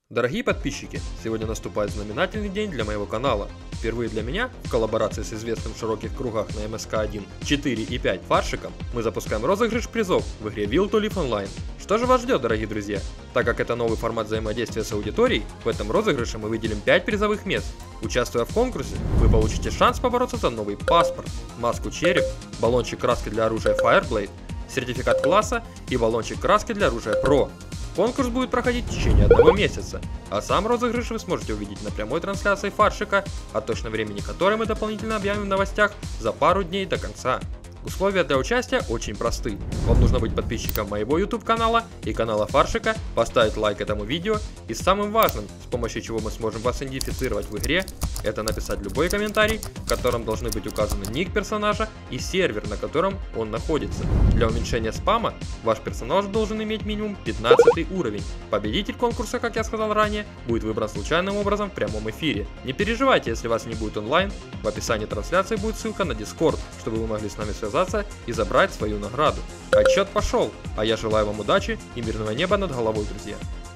Дорогие подписчики, сегодня наступает знаменательный день для моего канала. Впервые для меня, в коллаборации с известным в широких кругах на МСК-1, 4 и 5 фаршиком, мы запускаем розыгрыш призов в игре Will to Live Online. Что же вас ждет, дорогие друзья? Так как это новый формат взаимодействия с аудиторией, в этом розыгрыше мы выделим 5 призовых мест. Участвуя в конкурсе, вы получите шанс побороться за новый паспорт, маску череп, баллончик краски для оружия Fireblade, сертификат класса и баллончик краски для оружия Pro. Конкурс будет проходить в течение 1 месяца, а сам розыгрыш вы сможете увидеть на прямой трансляции фаршика, о точном времени которой мы дополнительно объявим в новостях за пару дней до конца. Условия для участия очень просты. Вам нужно быть подписчиком моего YouTube канала и канала Фаршика, поставить лайк этому видео и самым важным, с помощью чего мы сможем вас идентифицировать в игре, это написать любой комментарий, в котором должны быть указаны ник персонажа и сервер, на котором он находится. Для уменьшения спама ваш персонаж должен иметь минимум 15 уровень. Победитель конкурса, как я сказал ранее, будет выбран случайным образом в прямом эфире. Не переживайте, если вас не будет онлайн, в описании трансляции будет ссылка на Discord, чтобы вы могли с нами связаться и забрать свою награду. Отчет пошел, а я желаю вам удачи и мирного неба над головой, друзья.